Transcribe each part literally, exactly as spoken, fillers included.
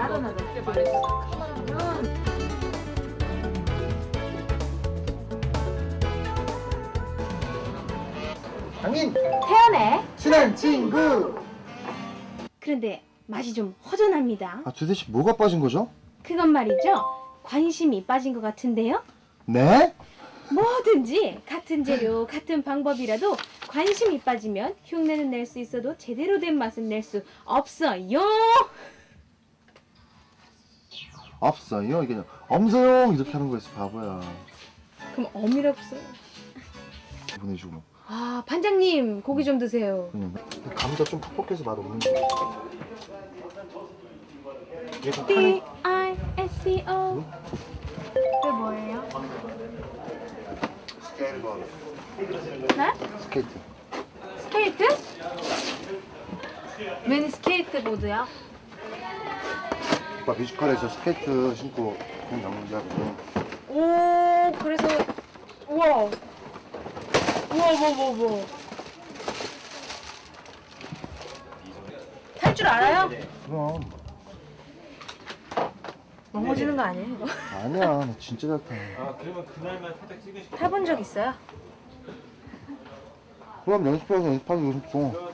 나도 나도. 강인! 태연의 친한 친구! 그런데 맛이 좀 허전합니다. 아, 도대체 뭐가 빠진 거죠? 그건 말이죠. 관심이 빠진 것 같은데요. 네? 뭐든지 같은 재료, 같은 방법이라도 관심이 빠지면 흉내는 낼 수 있어도 제대로 된 맛은 낼 수 없어요. 없어요. 이게 엄서용 이렇게 하는 거였어, 바보야. 그럼 어미라고 써요. 보내주고. 아, 반장님 고기 좀 드세요. 그냥 감자 좀 퍽퍽해서 맛 없는데. D I S C O. 그게 뭐예요? 스케이트보드. 네? 스케이트. 스케이트? 웬 스케이트보드야? 오빠 뮤지컬에서 스케이트 신고 그냥 나오는 줄 알고. 오, 그래서 우와. 우와, 뭐, 뭐, 뭐. 탈 줄 알아요? 그럼. 넘어지는 거 아니에요? 이거? 아니야, 나 진짜 잘 타. 아 그러면 그날만 살짝 찍으시고 타본 적 있어요? 그럼 연습해서 연습하는 요즘 또.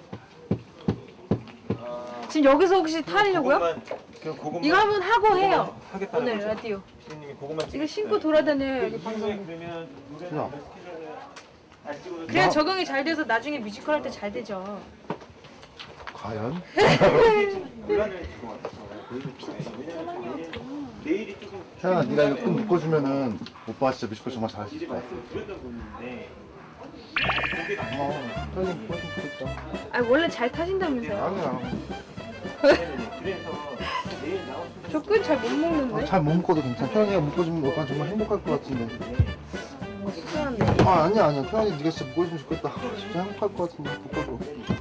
지금 여기서 혹시 타려고요? 그것만, 그냥 그것만, 이거 한번 하고 해요. 하겠다는 오늘 거죠? 라디오. 피디님이 그것만 이거 신고 돌아다녀요, 여기 이후에 방송. 그러면 노래나 그럼. 스케줄을 다시 찍어서 그래야 나- 적응이 잘 돼서 나중에 뮤지컬 할 때 잘 되죠. 과연? 논란을 주고 왔어요. 왜냐면 내일이 조금 태연아, 네가 이거 끈 묶어주면은 오빠 진짜 뮤지컬 정말 잘할 수 있을 것 같아. 드렸던 건데 어, 태연이 묶어주면 좋겠다. 아, 원래 잘 타신다면서요? 아니야. 그래서 내일 나오실 저 끈 잘 못 아, 먹는데? 잘 못 묶어도 괜찮아. 태연이가 묶어주면 오빠 정말 행복할 것 같은데. 속상한데. 아, 아니야, 아니야. 태연이 네가 진짜 묶어주면 좋겠다. 진짜 행복할 것 같은데, 묶어줘.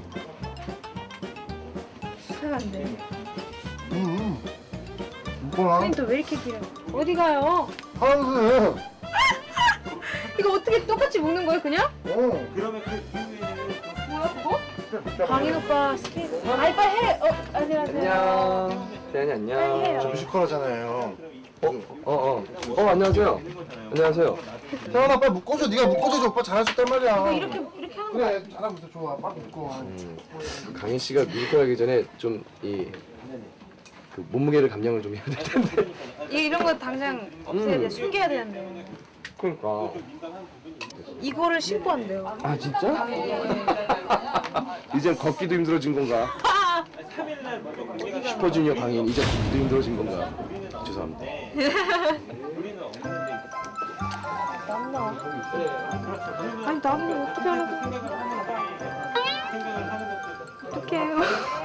속상한데. 응, 응. 묶어놔. 끈 또 왜 이렇게 길어? 어디 가요? 하랑스! 이거 어떻게 똑같이 묶는 거예요, 그냥? 어. 그러면 그 이후에는 뭐야, 그거? 강인 오빠 스케이트. 빨리 빨리 해! 어, 안녕하세요. 안녕. 태연이 안녕. 빨리 해요. 저 뮤지컬 하잖아요. 어, 어, 어. 어, 안녕하세요. 안녕하세요. 태연아, 빨리 묶어줘. 네가 묶어줘야지 오빠 잘할 수 있단 말이야. 이거 이렇게, 이렇게 하는 거야. 그래, 잘하고 있어. 좋아. 빨리 묶어. 음, 강인 씨가 뮤지컬 하기 전에 좀 이 그 몸무게를 감량을 좀 해야 될 텐데. 이, 이런 거 당장 없애야 돼. 음. 숨겨야 되는데. 그러니까. 이거를 신고 한대요. 아, 진짜? 이젠 걷기도 힘들어진 건가? 슈퍼주니어 강인 이제 걷기도 힘들어진 건가? 죄송합니다. 땀나. 아니, 나보고 어떻게 하려고. 어떡해요.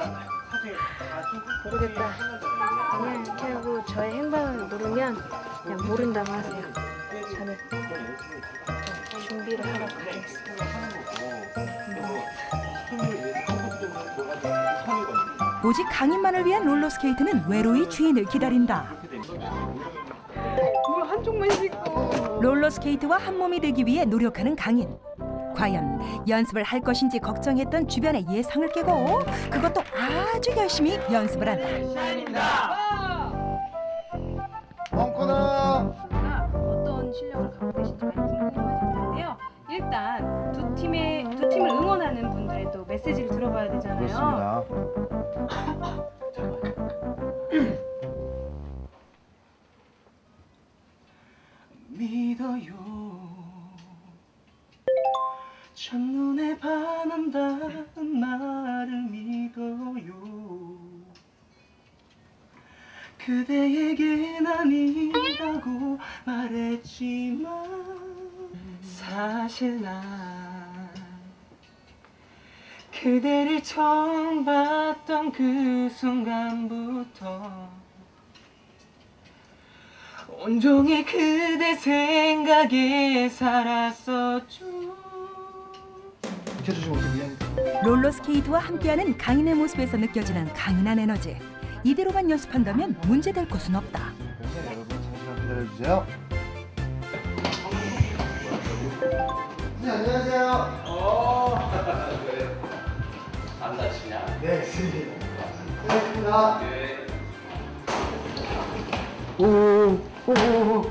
모르겠다. 그냥 이렇게 하고 저의 행방을 모르면 그냥 모른다고 하세요. 저는 준비를 하러 가겠습니다. 오직 강인만을 위한 롤러스케이트는 외로이 주인을 기다린다. 물 한쪽만 씻고. 롤러스케이트와 한 몸이 되기 위해 노력하는 강인. 과연 연습을 할 것인지 걱정했던 주변의 예상을 깨고 그것도 아주 열심히 연습을 한다. 엉코나. 어떤 실력을 갖고 계신지 많이 궁금하실 텐데요. 일단 두 팀의 두 팀을 응원하는 분들의 또 메시지를 들어봐야 되잖아요. 그렇습니다. 믿어요 첫눈에 반한다는 말을 믿어요 그대에겐 아니라고 말했지만 사실 난 그대를 처음 봤던 그 순간부터 온종일 그대 생각에 살았었죠. 지켜주시면 어떻게 미안해. 롤러스케이트와 함께하는 강인의 모습에서 느껴지는 강인한 에너지. 이대로만 연습한다면 문제될 것은 없다. 네, 여러분 잠시만 기다려주세요. 네, 안녕하세요. 어. 안 다치냐? 네, 스님. 고맙습니다. 네. 오오오오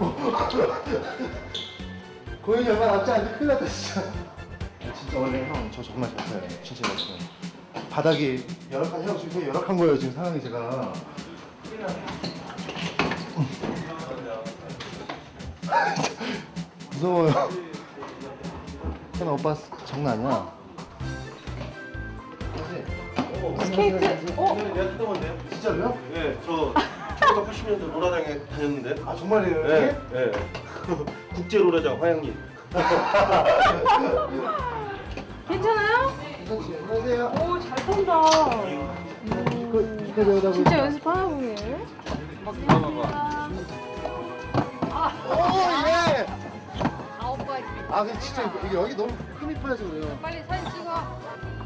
고인이 얼마 남지 않는데 큰일 났다 진짜. 진짜 원래 형 저 정말 잘해요. 진짜 잘해요. 바닥이 열악한 형 지금 열악한 거예요 지금 상황이 제가. 무서워요. 형 오빠 장난 아니야. 스케이트. 어? 내가 했던 건데요? 진짜로요? 네, 저 천구백팔십 년대 롤라장에 다녔는데. 아 정말이에요? 네, 네. 국제 롤라장 화양리. 괜찮아요? 안녕하세요. 오, 잘 탄다. 축하드려요. 진짜 연습하나 보네. 오 예. 아, 오빠 아 근데 진짜 이거, 이게 여기 너무 흠이 빠져서 그래요. 빨리 사진 찍어.